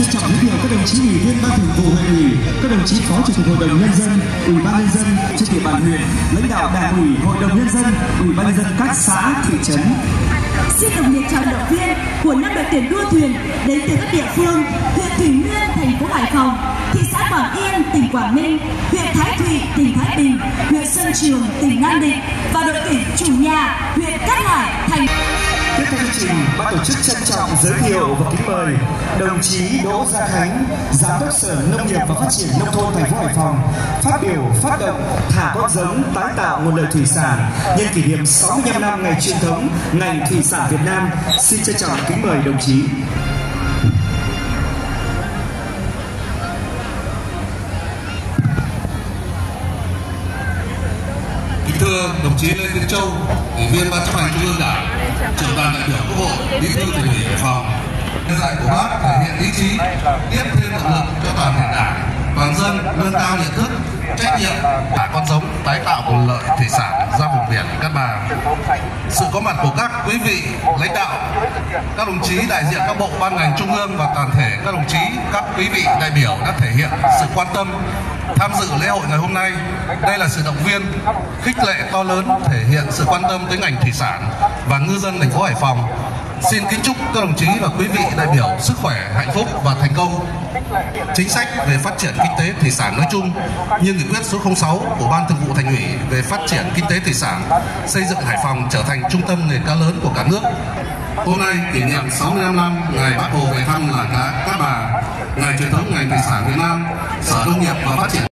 trân trọng giới thiệu các đồng chí ủy viên ban thường vụ huyện ủy, các đồng chí phó chủ tịch hội đồng nhân dân, ủy ban nhân dân trên địa bàn huyện, lãnh đạo đảng ủy, hội đồng nhân dân, ủy ban nhân dân các xã, thị trấn. Xin đồng nhiệt chào động viên của 5 đội tuyển đua thuyền đến từ các địa phương: huyện Thủy Nguyên, thành phố Hải Phòng; thị xã Quảng Yên, tỉnh Quảng Ninh; huyện Thái Thụy, tỉnh Thái Bình; huyện Xuân Trường, tỉnh Nam Định; và đội tuyển chủ nhà huyện Cát Hải, thành. Tiếp theo chương trình, ban tổ chức trân trọng giới thiệu và kính mời đồng chí Đỗ Gia Khánh, Giám đốc Sở Nông nghiệp và Phát triển Nông thôn thành phố Hải Phòng phát biểu phát động thả con giống tái tạo nguồn lợi thủy sản nhân kỷ niệm 65 năm ngày truyền thống ngành thủy sản Việt Nam. Xin trân trọng kính mời đồng chí. Thưa đồng chí Lê Tiến Châu, Ủy viên Ban chấp hành Trung ương Đảng, trưởng đoàn đại biểu Quốc hội, Bí thư Thành ủy Hải Phòng, lời dạy của Bác thể hiện ý chí tiếp thêm động lực cho toàn thể Đảng, toàn dân nâng cao nhận thức, trách nhiệm thả con giống tái tạo nguồn lợi thủy sản ra vùng biển Cát Bà. Sự có mặt của các quý vị lãnh đạo, các đồng chí đại diện các bộ ban ngành trung ương và toàn thể các đồng chí, các quý vị đại biểu đã thể hiện sự quan tâm tham dự lễ hội ngày hôm nay. Đây là sự động viên, khích lệ to lớn, thể hiện sự quan tâm tới ngành thủy sản và ngư dân thành phố Hải Phòng. Xin kính chúc các đồng chí và quý vị đại biểu sức khỏe, hạnh phúc và thành công. Chính sách về phát triển kinh tế thủy sản nói chung như nghị quyết số 06 của Ban Thường vụ Thành ủy về phát triển kinh tế thủy sản, xây dựng Hải Phòng trở thành trung tâm nghề cá lớn của cả nước. Hôm nay kỷ niệm 65 năm ngày Bác Hồ về thăm làng cá Cát Bà, ngày truyền thống ngành thủy sản Việt Nam, Sở Nông nghiệp và Phát triển